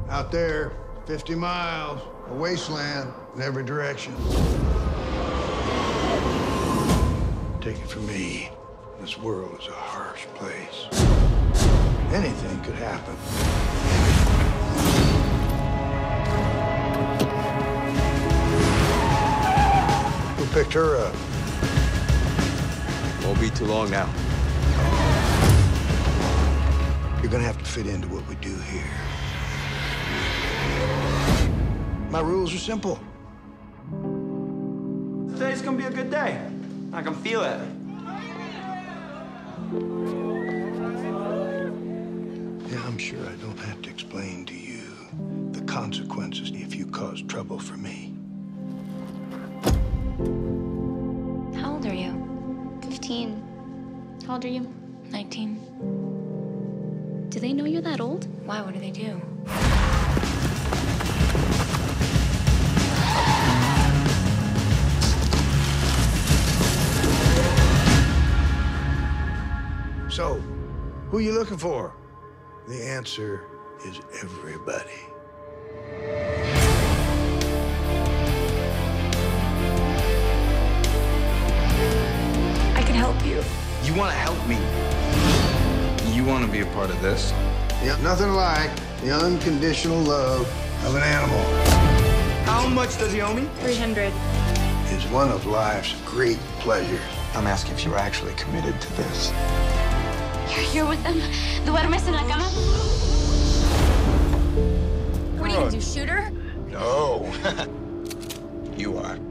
Out there, 50 miles, a wasteland in every direction. Take it from me, this world is a harsh place. Anything could happen. Who picked her up? Won't be too long now. You're gonna have to fit into what we do here. My rules are simple. Today's gonna be a good day. I can feel it. Yeah, I'm sure I don't have to explain to you the consequences if you cause trouble for me. How old are you? 15. How old are you? 19. Do they know you're that old? Why? What do they do? So, who you looking for? The answer is everybody. I can help you. You want to help me? You want to be a part of this? Yeah, nothing like the unconditional love of an animal. How much does he owe me? 300. It's one of life's great pleasures. I'm asking if you're actually committed to this. You're here with them? ¿Duermes en la cama? What are you gonna do, shoot her? No. You are.